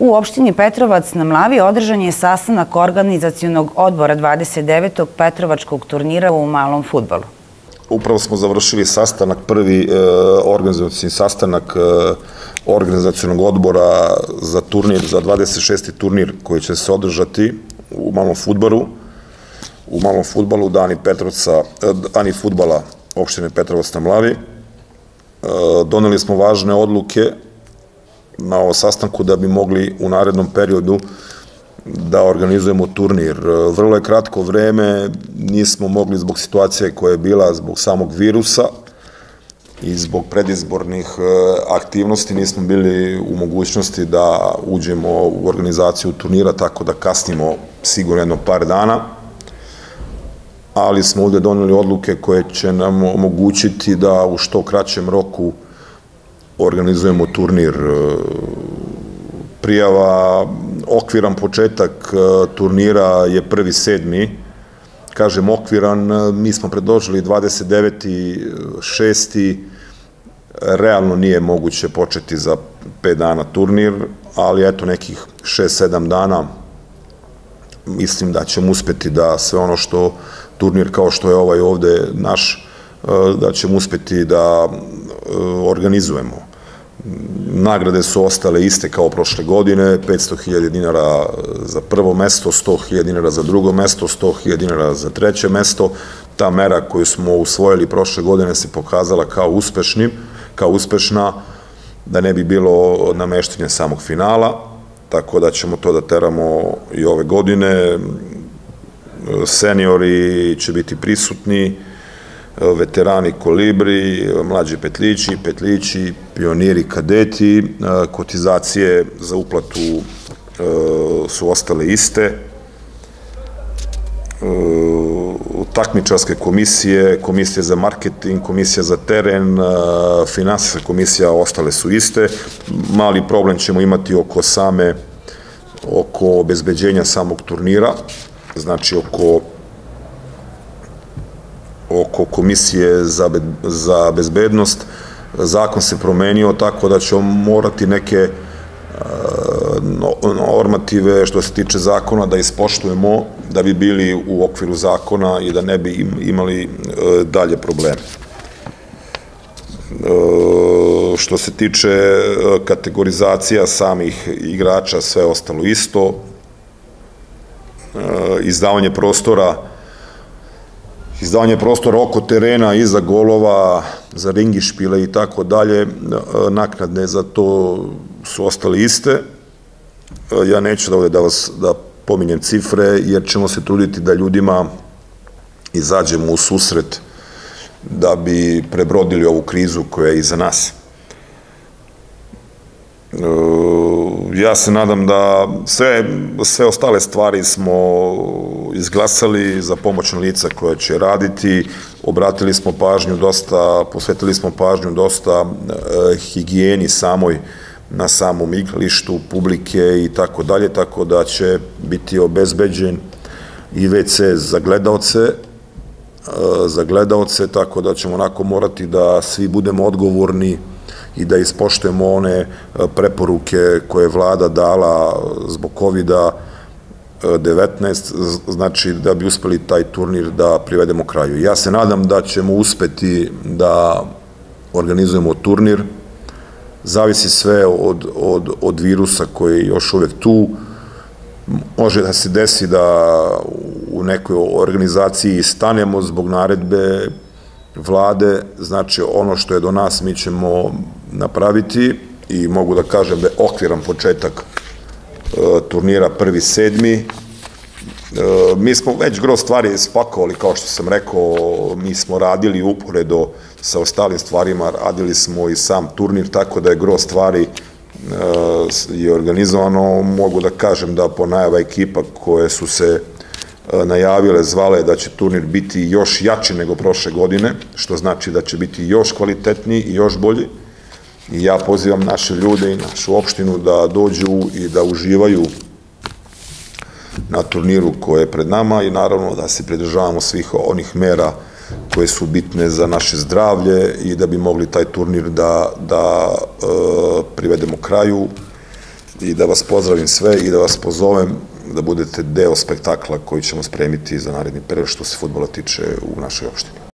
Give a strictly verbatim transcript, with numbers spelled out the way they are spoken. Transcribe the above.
U opštini Petrovac na Mlavi održan je sastanak organizacionog odbora dvadeset devetog Petrovačkog turnira u malom fudbalu. Upravo smo završili sastanak, prvi organizacioni sastanak organizacionog odbora za turnir, za dvadeset šesti turnir koji će se održati u malom fudbalu. U malom fudbalu Dani Petrovca, Dani fudbala opštine Petrovac na Mlavi. Doneli smo važne odluke na ovom sastanku da bi mogli u narednom periodu da organizujemo turnir. Vrlo je kratko vreme, nismo mogli zbog situacije koja je bila, zbog samog virusa i zbog predizbornih aktivnosti, nismo bili u mogućnosti da uđemo u organizaciju turnira, tako da kasnimo sigurno jedno par dana, ali smo ovdje doneli odluke koje će nam omogućiti da u što kraćem roku organizujemo turnir. Prijava, okviran početak turnira je prvi sedmi. Kažem okviran, mi smo predložili dvadeset deveti šesti. Realno nije moguće početi za pet dana turnir, ali eto nekih šest sedam dana mislim da ćemo uspeti da sve ono što turnir kao što je ovaj ovde naš, da ćemo uspeti da organizujemo. Nagrade su ostale iste kao prošle godine, petsto hiljada dinara za prvo mesto, sto hiljada dinara za drugo mesto, sto hiljada dinara za treće mesto. Ta mera koju smo usvojili prošle godine se pokazala kao uspešnim, kao uspešna, da ne bi bilo nameštenja samog finala, tako da ćemo to da teramo i ove godine. Seniori će biti prisutni, veterani kolibri, mlađi petlići, petlići, pioniri, kadeti. Kotizacije za uplatu su ostale iste. Takmičarske komisije, komisije za marketing, komisija za teren, finansijska komisija ostale su iste. Mali problem ćemo imati oko same, oko obezbeđenja samog turnira, znači oko oko komisije za bezbednost. Zakon se promenio tako da ćemo morati neke normative što se tiče zakona da ispoštujemo da bi bili u okviru zakona i da ne bi imali dalje probleme. Što se tiče kategorizacija samih igrača, sve ostalo isto. Izdavanje prostora Izdavanje prostora oko terena, iza golova, za ringišpile i tako dalje, naknade za to su ostale iste. Ja neću da ovdje da vas da pominjem cifre, jer ćemo se truditi da ljudima izađemo u susret da bi prebrodili ovu krizu koja je iza nas. Ja se nadam da sve ostale stvari smo izglasali za pomoćna lica koja će raditi. Obratili smo pažnju dosta, posvetili smo pažnju dosta higijeni samoj na samom igralištu, publike i tako dalje, tako da će biti obezbeđen i ve ce za gledaoce, za gledaoce, tako da ćemo onako morati da svi budemo odgovorni i da ispoštujemo one preporuke koje je vlada dala zbog kovida devetnaest, znači da bi uspeli taj turnir da privedemo kraju. Ja se nadam da ćemo uspeti da organizujemo turnir. Zavisi sve od virusa koji je još uvek tu. Može da se desi da u nekoj organizaciji stanemo zbog naredbe vlade, znači ono što je do nas mi ćemo napraviti i mogu da kažem da je okviran početak turnira prvi sedmi. Mi smo već gro stvari spakovali, kao što sam rekao, mi smo radili uporedo sa ostalim stvarima, radili smo i sam turnir, tako da je gro stvari je organizovano. Mogu da kažem da po najava ekipa koje su se najavile, zvale da će turnir biti još jači nego prošle godine, što znači da će biti još kvalitetniji i još bolji. I ja pozivam naše ljude i našu opštinu da dođu i da uživaju na turniru koje je pred nama i naravno da se pridržavamo svih onih mera koje su bitne za naše zdravlje i da bi mogli taj turnir da privedemo kraju. i da vas pozdravim sve i da vas pozovem da budete deo spektakla koji ćemo spremiti za naredni period što se fudbala tiče u našoj opštini.